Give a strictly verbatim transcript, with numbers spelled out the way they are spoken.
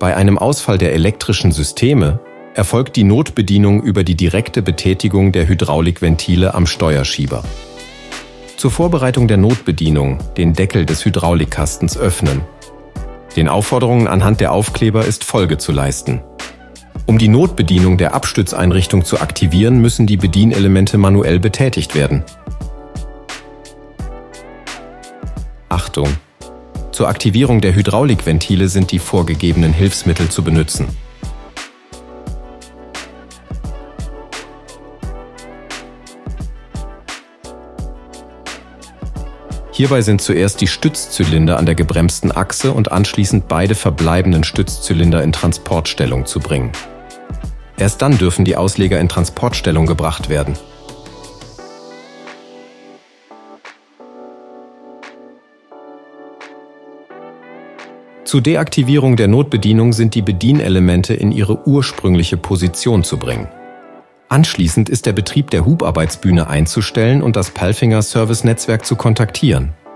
Bei einem Ausfall der elektrischen Systeme erfolgt die Notbedienung über die direkte Betätigung der Hydraulikventile am Steuerschieber. Zur Vorbereitung der Notbedienung den Deckel des Hydraulikkastens öffnen. Den Aufforderungen anhand der Aufkleber ist Folge zu leisten. Um die Notbedienung der Abstützeinrichtung zu aktivieren, müssen die Bedienelemente manuell betätigt werden. Achtung! Zur Aktivierung der Hydraulikventile sind die vorgegebenen Hilfsmittel zu benutzen. Hierbei sind zuerst die Stützzylinder an der gebremsten Achse und anschließend beide verbleibenden Stützzylinder in Transportstellung zu bringen. Erst dann dürfen die Ausleger in Transportstellung gebracht werden. Zur Deaktivierung der Notbedienung sind die Bedienelemente in ihre ursprüngliche Position zu bringen. Anschließend ist der Betrieb der Hubarbeitsbühne einzustellen und das Palfinger Service-Netzwerk zu kontaktieren.